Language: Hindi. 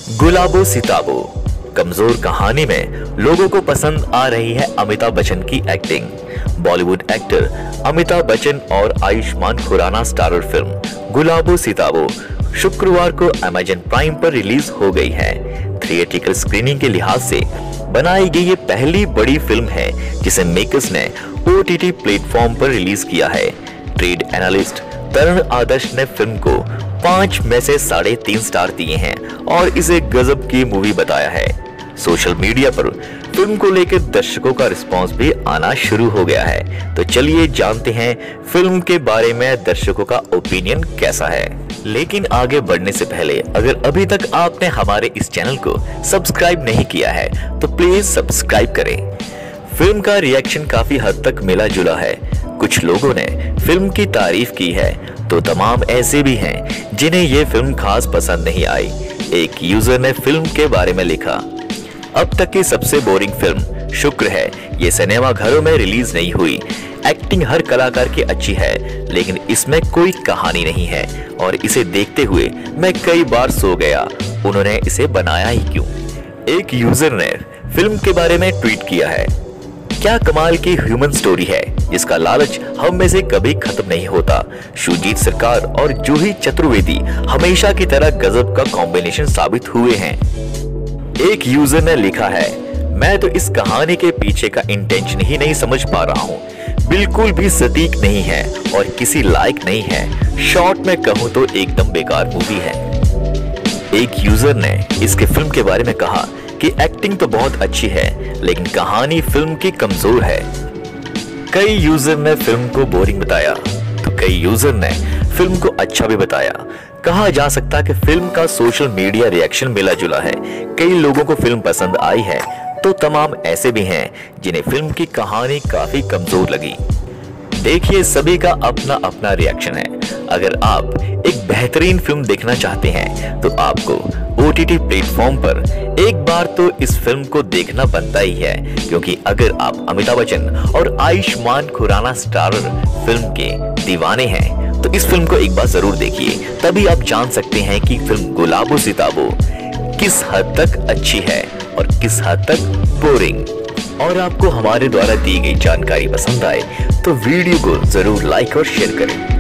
गुलाबो सिताबो कमजोर कहानी में लोगों को पसंद आ रही है अमिताभ बच्चन की acting. Bollywood actor Amitabh Bachchan और आयुष्मान खुराना स्टारर फिल्म गुलाबो सिताबो शुक्रवार को अमेज़न प्राइम पर रिलीज हो गई है। थिएट्रिकल स्क्रीनिंग के लिहाज से बनाई गई ये पहली बड़ी फिल्म है जिसे मेकर्स ने OTT प्लेटफॉर्म पर रिलीज किया है। ट्रेड एनालिस्ट तरुण आदर्श ने फिल्म को 5 में से 3.5 स्टार दिए हैं और इसे गजब की मूवी बताया है। सोशल मीडिया पर फिल्म को लेकर दर्शकों का रिस्पांस भी आना शुरू हो गया है। तो चलिए जानते हैं फिल्म के बारे में दर्शकों का ओपिनियन कैसा है। लेकिन आगे बढ़ने से पहले अगर अभी तक आपने हमारे इस चैनल को सब्सक्राइब नहीं किया है तो प्लीज सब्सक्राइब करें। फिल्म का रिएक्शन काफी हद तक मिला जुला है। कुछ लोगों ने फिल्म की तारीफ की है तो तमाम ऐसे भी हैं जिन्हें ये फिल्म खास पसंद नहीं आई। एक यूजर ने फिल्म के बारे में लिखा, अब तक की सबसे बोरिंग फिल्म शुक्र है ये सिनेमा घरों में रिलीज नहीं हुई। एक्टिंग हर कलाकार की अच्छी है लेकिन इसमें कोई कहानी नहीं है और इसे देखते हुए मैं कई बार सो गया। उन्होंने इसे बनाया ही क्यों। एक यूजर ने फिल्म के बारे में ट्वीट किया है, क्या कमाल की ह्यूमन स्टोरी है जिसका लालच हम में से कभी खत्म नहीं होता। शुजीत सरकार और जूही चतुर्वेदी हमेशा की तरह गजब का कॉम्बिनेशन साबित हुए हैं। एक यूजर ने लिखा है, मैं तो इस कहानी के पीछे का इंटेंशन ही नहीं समझ पा रहा हूँ। बिल्कुल भी सटीक नहीं है और किसी लायक नहीं है। शॉर्ट में कहूँ तो एकदम बेकार मूवी है। एक यूजर ने इसके फिल्म के बारे में कहा कि एक्टिंग तो बहुत अच्छी है लेकिन कहानी फिल्म की कमजोर है। कई यूजर ने फिल्म को बोरिंग बताया तो कई यूजर ने फिल्म को अच्छा भी बताया। कहा जा सकता कि फिल्म का सोशल मीडिया रिएक्शन मिला जुला है। कई लोगों को फिल्म पसंद आई है तो तमाम ऐसे भी हैं जिन्हें फिल्म की कहानी काफी कमजोर लगी। देखिए, सभी का अपना अपना रिएक्शन है। अगर आप एक बेहतरीन फिल्म देखना चाहते हैं तो आपको OTT प्लेटफॉर्म पर एक बार तो इस फिल्म को देखना बनता ही है, क्योंकि अगर आप अमिताभ बच्चन और आयुष्मान खुराना स्टारर फिल्म के दीवाने हैं तो इस फिल्म को एक बार जरूर देखिए। तभी आप जान सकते हैं कि फिल्म गुलाबो सिताबो किस हद तक अच्छी है और किस हद तक बोरिंग। और आपको हमारे द्वारा दी गई जानकारी पसंद आए तो वीडियो को जरूर लाइक और शेयर करें।